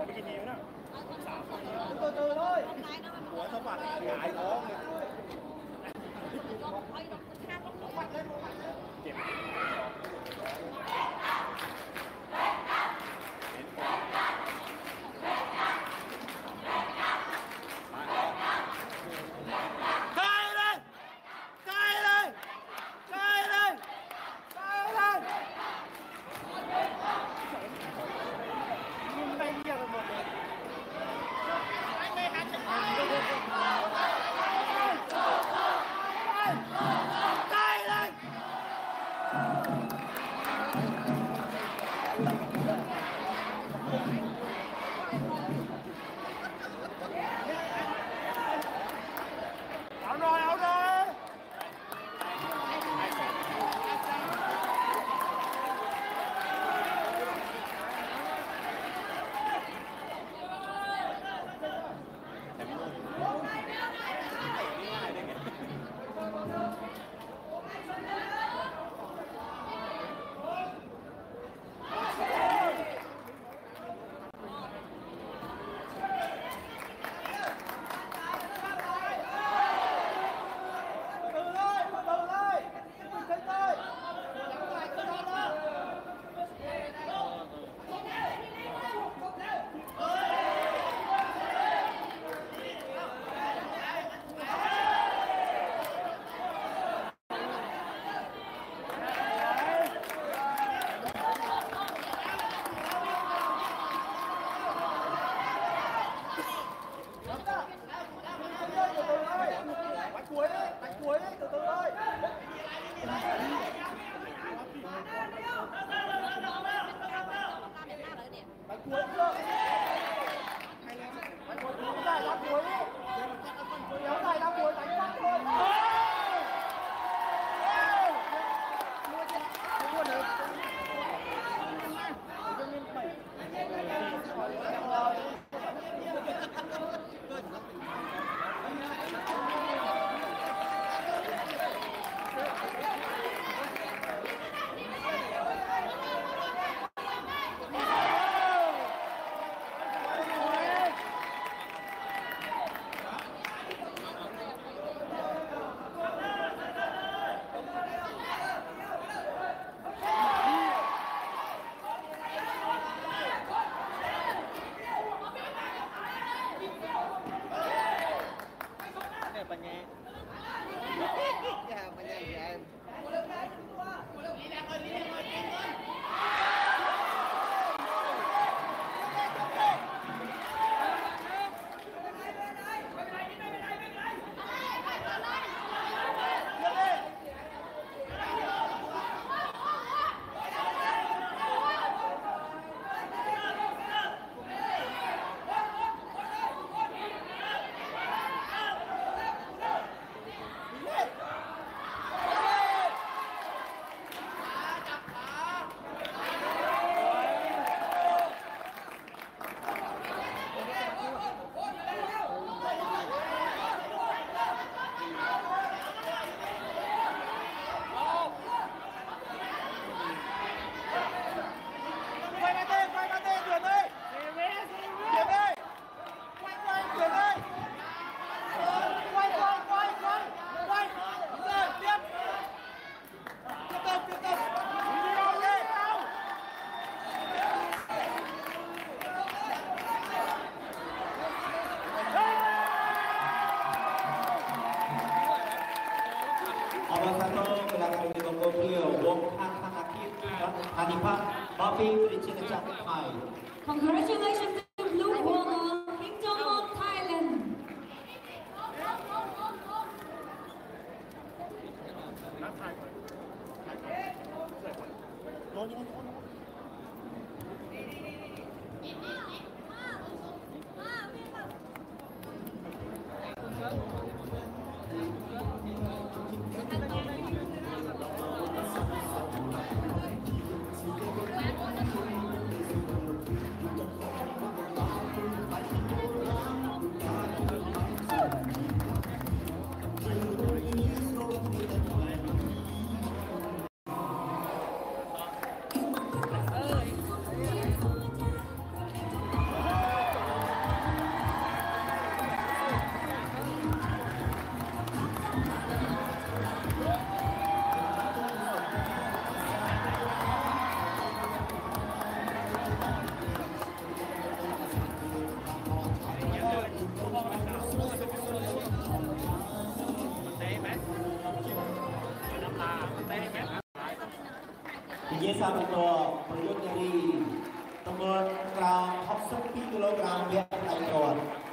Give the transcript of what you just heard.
ไปกี่ทีนะ từ từ thôi หัวสะบัดหงายท้องเลยเจ็บ Congratulations to Blue Corner, Kingdom of Thailand. យាយសាប់តប្រយុទ្ធនារីតំបន់ក្រោម62 គីឡូក្រាមវគ្គដៃគាត់